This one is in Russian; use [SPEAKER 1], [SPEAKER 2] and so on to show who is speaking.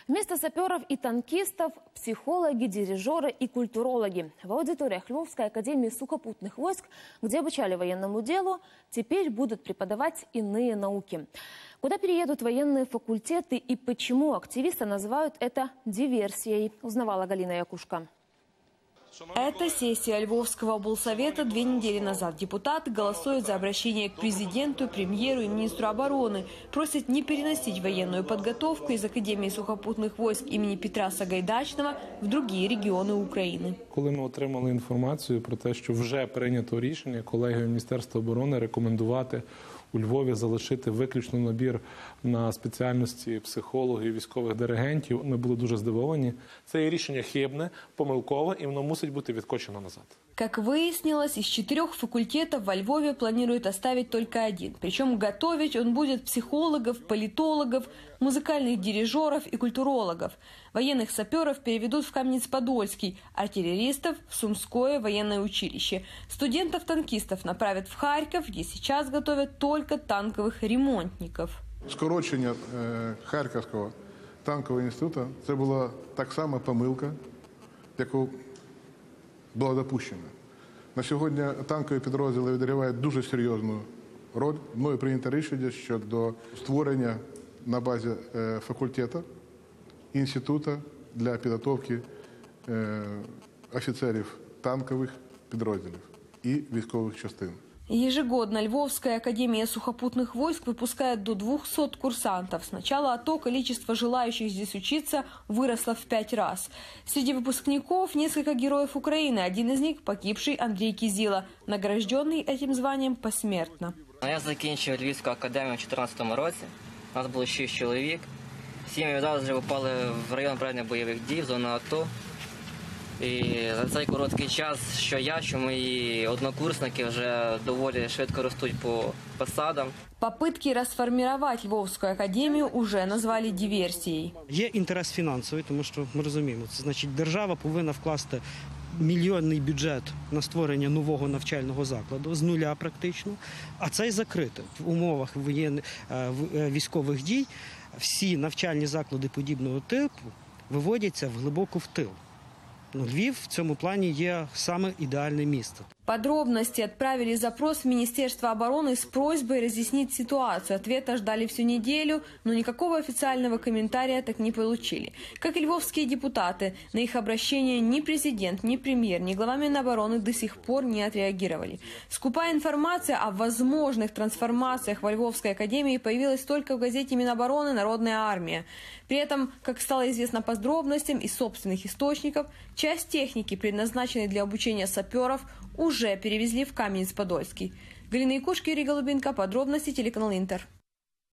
[SPEAKER 1] Вместо саперов и танкистов – психологи, дирижеры и культурологи. В аудиториях Львовской академии сухопутных войск, где обучали военному делу, теперь будут преподавать иные науки. Куда переедут военные факультеты и почему активисты называют это диверсией, узнавала Галина Якушка.
[SPEAKER 2] Это сессия Львовского облсовета 2 недели назад. Депутаты голосуют за обращение к президенту, премьеру и министру обороны. Просят не переносить военную подготовку из Академии сухопутных войск имени Петра Сагайдачного в другие региони України.
[SPEAKER 3] Коли ми отримали інформацію про те, що вже прийнято рішення колегією Міністерства оборони рекомендувати у Львові залишити виключно набір на спеціальності психологів, військових диригентів, ми були дуже здивовані. Це рішення хибне, помилкове, і воно мусить бути відкочено назад.
[SPEAKER 2] Как выяснилось, из 4 факультетов во Львове планируют оставить только 1. Причем готовить он будет психологов, политологов, музыкальных дирижеров и культурологов. Военных саперов переведут в Каменец-Подольский, артиллеристов – в Сумское военное училище. Студентов-танкистов направят в Харьков, где сейчас готовят только танковых ремонтников.
[SPEAKER 4] Скорочення Харківського танкового інституту – це була так само помилка, яку була допущена. На сьогодні танкові підрозділи відіграють дуже серйозну роль. Мною прийнято рішення щодо створення на базі факультету, інституту для підготовки офіцерів танкових підрозділів і військових частин.
[SPEAKER 2] Ежегодно Львовская академия сухопутных войск выпускает до 200 курсантов. С начала АТО количество желающих здесь учиться выросло в 5 раз. Среди выпускников несколько героев Украины. Один из них – погибший Андрей Кизила, награжденный этим званием посмертно.
[SPEAKER 5] Я закінчив Львівську академію у 2014 році. Нас було 6 чоловік. Всі ми відразу попали в район проведення бойових дій, в зону АТО. І за цей короткий час, що я, що мої однокурсники вже доволі швидко ростуть по посадам.
[SPEAKER 2] Попытки расформировать Львовскую академию уже назвали диверсией.
[SPEAKER 6] Є інтерес фінансовий, тому що ми розуміємо, це значить держава повинна вкласти мільйонний бюджет на створення нового навчального закладу з нуля практично, а цей закрити в умовах військових дій. Всі навчальні заклади подібного типу виводяться глибоко в тил. Львів в цьому плані є саме ідеальне місце.
[SPEAKER 2] Подробности отправили запрос в Министерство обороны с просьбой разъяснить ситуацию. Ответа ждали всю неделю, но никакого официального комментария так не получили. Как и львовские депутаты, на их обращение ни президент, ни премьер, ни глава Минобороны до сих пор не отреагировали. Скупая информация о возможных трансформациях во Львовской академии появилась только в газете Минобороны «Народная армия». При этом, как стало известно по подробностям из собственных источников, часть техники, предназначенной для обучения саперов, уже перевезли в Каменец-Подольский. Галина Якушка, Юрий Голубенко. Подробности телеканал Интер.